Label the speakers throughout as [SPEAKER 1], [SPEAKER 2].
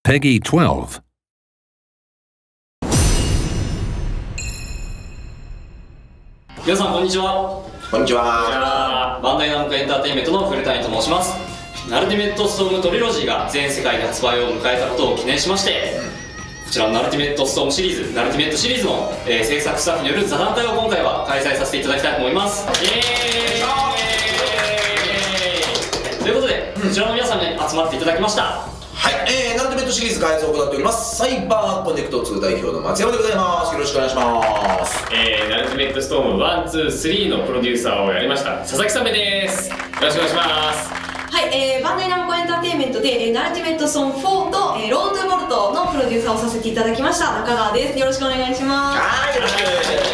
[SPEAKER 1] Peggy 12.
[SPEAKER 2] 皆さんこんにちは。
[SPEAKER 3] こんにちは。
[SPEAKER 2] バンダイナムコエンターテインメントの古谷と申します。ナルティメットストームトリロジーが全世界で発売を迎えたことを記念しまして、こちらのナルティメットストームシリーズ、ナルティメットシリーズの、制作スタッフによる座談会を今回は開催させていただきたいと思います。イエーイということで、こちらの皆さんに集まっていただきました。
[SPEAKER 3] はい、ナルティメットシリーズ開発を行っておりますサイバーコネクト2代表の松山でございます。よろしくお願いします。
[SPEAKER 4] ナルティメットストーム1、2、3のプロデューサーをやりました佐々木さめです。よろしくお願いします。
[SPEAKER 5] はい、バンダイナムコエンターテインメントで、ナルティメットストーム4と、ロードトゥボルトのプロデューサーをさせていただきました中川です。よろしくお願いします。
[SPEAKER 3] はい、よろしく。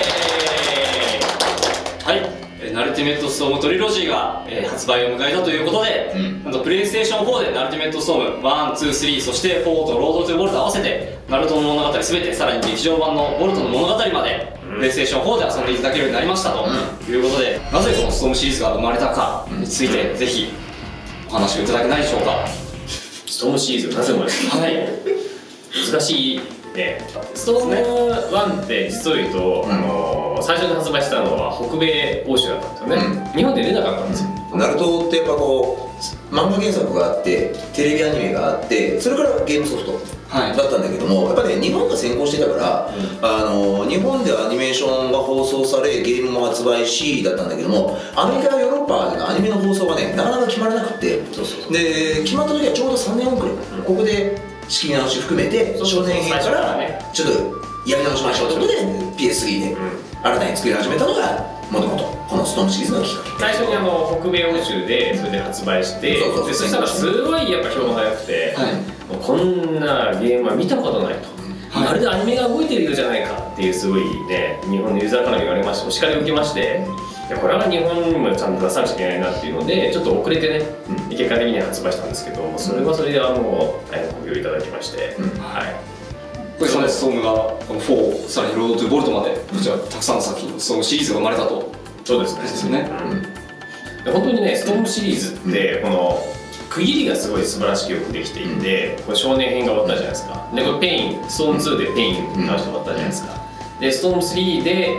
[SPEAKER 2] はい、ナルティメットストームトリロジーが、発売を迎えたということで、なんとプレイステーション4でナルティメットストーム1、2、3そして4とロードトゥボルト合わせてナルトの物語全て、さらに劇場版のボルトの物語まで、プレイステーション4で遊んでいただけるようになりましたということで、なぜこのストームシリーズが生まれたかについて、ぜひお話をいただけないでしょうか。
[SPEAKER 4] ストームシリーズなぜ生まれたの？
[SPEAKER 2] はい、
[SPEAKER 4] 難しいね。ストーム1って実を言うと、最初に発売したのは北米欧州だったんですよね、日本で出なかったんですよ。
[SPEAKER 3] ナルトってやっぱこう漫画原作があってテレビアニメがあってそれからゲームソフトだったんだけども、やっぱね日本が先行してたから、日本でアニメーションが放送されゲームも発売しだったんだけども、アメリカやヨーロッパでのアニメの放送がねなかなか決まらなくて、で決まった時はちょうど3年遅れ、ここで仕切り直し含めて少年編からちょっとやり直しましょうということで PS3 で新たに作り始めたのがもともとこのストームシリーズのきっかけ。
[SPEAKER 4] 最初に北米欧州でそれで発売して、そしたらすごいやっぱ評判が良くて、こんなゲームは見たことないと、まるでアニメが動いてるようじゃないかっていうすごいね日本のユーザーから言われまして、お叱りを受けまして、これは日本にもちゃんと出さなきゃいけないなっていうのでちょっと遅れてね、結果的には発売したんですけど、それはそれでもう大変ご評いただきまして、
[SPEAKER 2] これそのストームがこの4、さらにロードトゥボルトまでこちらたくさんの作品のストームシリーズが生まれたと。
[SPEAKER 4] そうですね。
[SPEAKER 2] ですよね。
[SPEAKER 4] 本当にねストームシリーズってこの区切りがすごい素晴らしくよくできていて、これ少年編が終わったじゃないですか。でこれペイン、ストーム2でペインに関して終わったじゃないですか。でストーム3で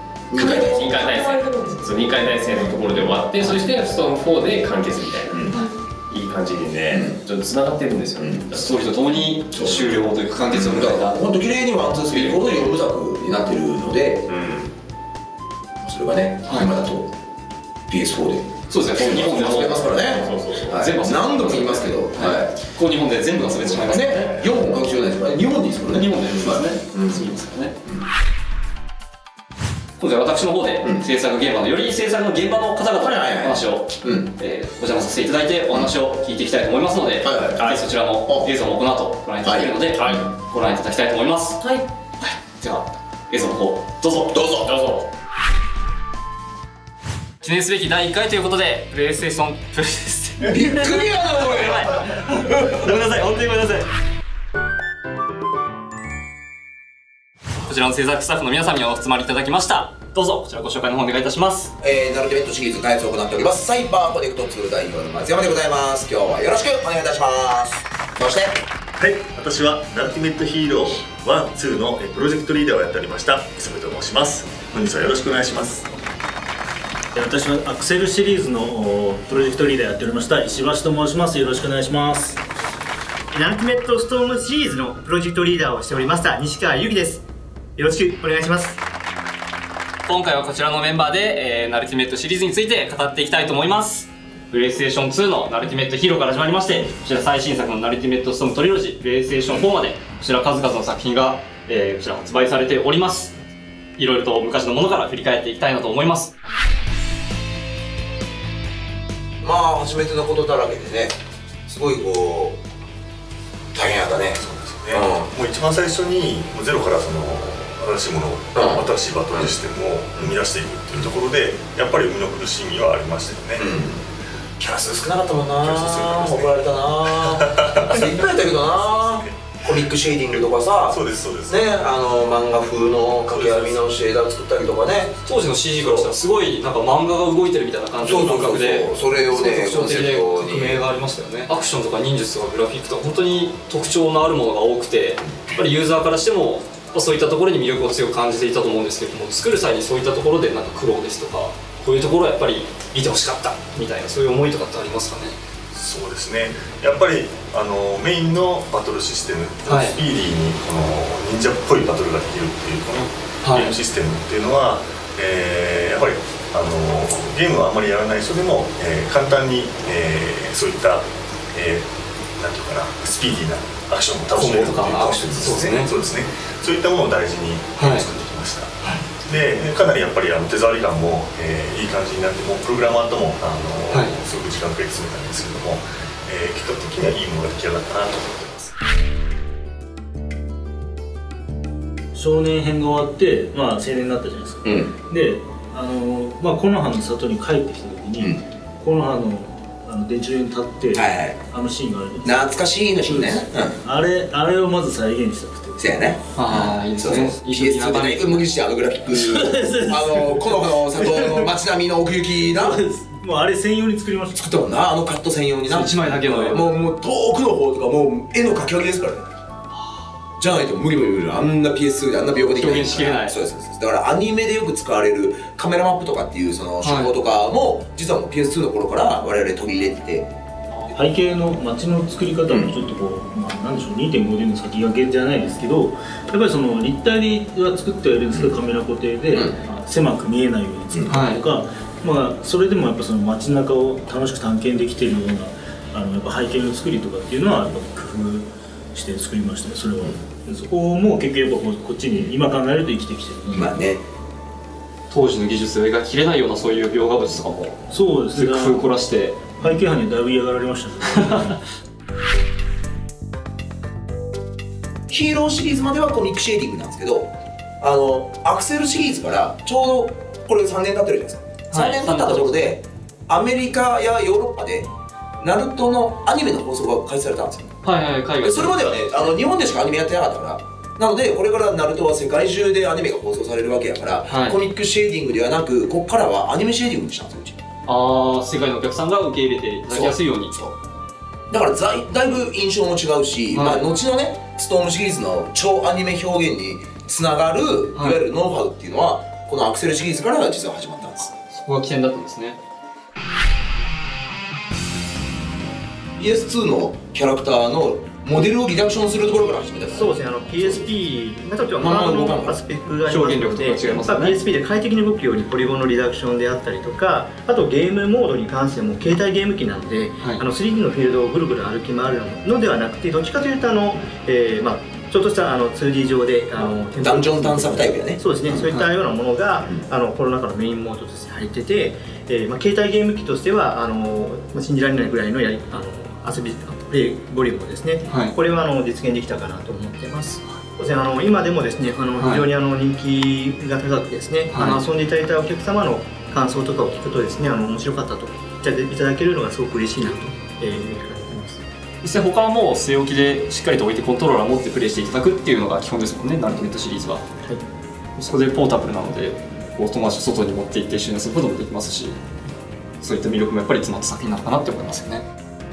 [SPEAKER 4] 2回対戦のところで終わって、そしてストーム4で完結みたいな、いい感じにねちょっとつながってるんですよね。
[SPEAKER 2] ストーリーとともに終了というか完結を迎えた。
[SPEAKER 3] 本当綺麗にワンツースリーこの4部作になってるので、それがね今だと PS4 で
[SPEAKER 2] そうですね、日本で
[SPEAKER 3] 遊べますからね。全部何度も言いますけど、
[SPEAKER 2] こう日本で全部遊べてしまいますね。
[SPEAKER 3] 4本学習ないですからね、日本でいいですからね。
[SPEAKER 2] 日本でいいですからね。そうですからね。今回私の方で制作現場のより制作の現場の方々のお話をお邪魔させていただいてお話を聞いていきたいと思いますので、そちらの映像もこの後ご覧いただけるのでご覧いただきたいと思います。では映像の方どうぞ。記念すべき第1回ということでプレイステーション
[SPEAKER 3] びっくりやなおい。
[SPEAKER 2] ごめんなさい、本当にごめんなさい。こちらの制作スタッフの皆さんにお集まりいただきました。どうぞこちらご紹介の方お願いいたします。
[SPEAKER 3] ナルティメットシリーズ開発を行っておりますサイバーコネクト2代表の松山でございます。今日はよろしくお願いいたします。そして
[SPEAKER 6] 私はナルティメットヒーロー1、2のプロジェクトリーダーをやっておりました磯部と申します。本日はよろしくお願いします。
[SPEAKER 7] 私はアクセルシリーズのプロジェクトリーダーやっておりました石橋と申します。よろしくお願いします。
[SPEAKER 8] ナルティメットストームシリーズのプロジェクトリーダーをしておりました西川由紀です。よろしくお願いします。
[SPEAKER 2] 今回はこちらのメンバーで、ナルティメットシリーズについて語っていきたいと思います。プレイステーション2のナルティメットヒーローから始まりまして、こちら最新作のナルティメットストームトリロジー、プレイステーション4までこちら数々の作品が、こちら発売されております。いろいろと昔のものから振り返っていきたいなと思います。
[SPEAKER 3] まあ初めてのことだらけでね、すごいこう大変やったね。
[SPEAKER 6] そうですよね。もう一番最初にもうゼロからその新しいものを、新しいバトルシステムを生み出していくっていうところでやっぱり生みの苦しみはありましたよね。
[SPEAKER 3] キャラ数少なかったもんな。怒られたな。いっぱいやったけどな。 コミックシェーディングとかさ、
[SPEAKER 6] そうですそうです
[SPEAKER 3] ね、漫画風の掛け網のシェーダー作ったりとかね、
[SPEAKER 2] 当時の CG からしたらすごいなんか漫画が動いてるみたいな感じの感覚で、
[SPEAKER 3] それをね
[SPEAKER 2] 特徴的で革命がありましたよね。アクションとか忍術とかグラフィックとか本当に特徴のあるものが多くて、やっぱりユーザーからしてもそういったところに魅力を強く感じていたと思うんですけども、作る際にそういったところでなんか苦労ですとか、こういうところはやっぱり見てほしかったみたいな、そういう思いとかってありますかね。
[SPEAKER 6] そうですね、やっぱりメインのバトルシステム、はい、スピーディーにこの忍者っぽいバトルができるっていうこのゲームシステムっていうのは、やっぱりゲームはあまりやらない人でも、簡単に、そういった、なんていうかな、スピーディーなアクションを倒しれるっていうそうですね、そういったものを大事に作ってきました。でかなりやっぱり手触り感も、いい感じになって、もうプログラマーともすごく時間かけて詰めたんですけども、結果的にはいいものが出来上がったなと思ってます。
[SPEAKER 7] 少年編が終わって、まあ、青年になったじゃないですか、でまあ、木の葉の里に帰ってきた時に、木の葉の電柱に立って、あのシーンがあるんです。
[SPEAKER 3] 懐かしいのシーンね、
[SPEAKER 7] あれをまず再現したくて。
[SPEAKER 3] そうやね。
[SPEAKER 2] ああ、いいですね。
[SPEAKER 3] PS2 でね、無理してグラフィック、木の葉の里の街並みの奥行きな。
[SPEAKER 7] もうあれ専用に作りました。
[SPEAKER 3] 作ったもんな、カット専用にな。
[SPEAKER 2] 1枚だけの絵。
[SPEAKER 3] もう遠くの方とかもう絵の描き分けですからね。じゃないと無理、あんな PS2 であんな描画できない。
[SPEAKER 2] 表現しきれない。
[SPEAKER 3] そうです。だからアニメでよく使われるカメラマップとかっていうその手法とかも、実はもう PS2 の頃から我々取り入れてて。
[SPEAKER 7] 背景の街の作り方もちょっとこう、なんでしょう、2.5D の先駆けじゃないですけど、やっぱりその立体は作ってはいるんですけど、カメラ固定で狭く見えないように作ったりとか、まあそれでもやっぱその街中を楽しく探検できているようなやっぱ背景の作りとかっていうのはやっぱ工夫して作りましたね。それはそこも結局やっぱこっちに今考えると生きてきてる。
[SPEAKER 3] まあね、
[SPEAKER 2] 当時の技術を描ききれないようなそういう描画物とかも
[SPEAKER 7] そうですね、
[SPEAKER 2] 工夫凝らして
[SPEAKER 7] 背景班にはだいぶ嫌がられましたね。
[SPEAKER 3] ヒーローシリーズまではコミックシェーディングなんですけど、アクセルシリーズからちょうどこれ3年経ってるじゃないですか。3年経ったところでアメリカやヨーロッパでナルトのアニメの放送が開始されたんですよ。
[SPEAKER 2] 海外。
[SPEAKER 3] それまではね、日本でしかアニメやってなかったから、なのでこれからナルトは世界中でアニメが放送されるわけやから、コミックシェーディングではなく、ここからはアニメシェーディングにしたんですよ、うち。
[SPEAKER 2] 世界のお客さんが受け入れていただきやすいように。
[SPEAKER 3] だからだいぶ印象も違うし、まあ後のねストームシリーズの超アニメ表現につながる、いわゆるノウハウっていうのはこのアクセルシリーズから実は始まったんです。
[SPEAKER 2] そこが起点だったんですね。
[SPEAKER 3] PS2 のキャラクターのモデルをリダクションするところから始めたから。
[SPEAKER 8] そうですね、PSP ちょっとマークのアスペクがありますので、PSP で快適に動くようにポリゴンのリダクションであったりとか、あとゲームモードに関しても携帯ゲーム機なので、3D のフィールドをぐるぐる歩き回るのではなくて、どっちかというとちょっとした2D 上で
[SPEAKER 3] ダンジョン探索タイプやね。
[SPEAKER 8] そうですね、そういったようなものがこの中のメインモードとして入ってて、携帯ゲーム機としては信じられないぐらいの遊びプレイボリュームですね、これは実現できたかなと思っています。今でもですね非常に人気が高くですね、遊んでいただいたお客様の感想とかを聞くとですね面白かったと言っていただけるのがすごく嬉しいなというふうに思います。
[SPEAKER 2] 実際他はもう据え置きでしっかりと置いてコントローラー持ってプレイしていただくっていうのが基本ですもんね、ナルティメットシリーズは。そこでポータブルなので友達と外に持って行って一緒に遊ぶこともできますし、そういった魅力もやっぱり詰まった作品なのかなって思いますよね。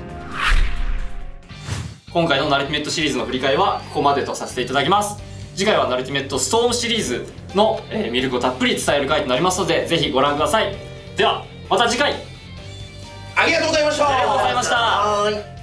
[SPEAKER 2] 今回のナルティメットシリーズの振り返りはここまでとさせていただきます。次回はナルティメットストームシリーズの魅力をたっぷり伝える回となりますので、ぜひご覧ください。ではまた次回。
[SPEAKER 3] ありがとうございました。
[SPEAKER 2] ありがとうございました。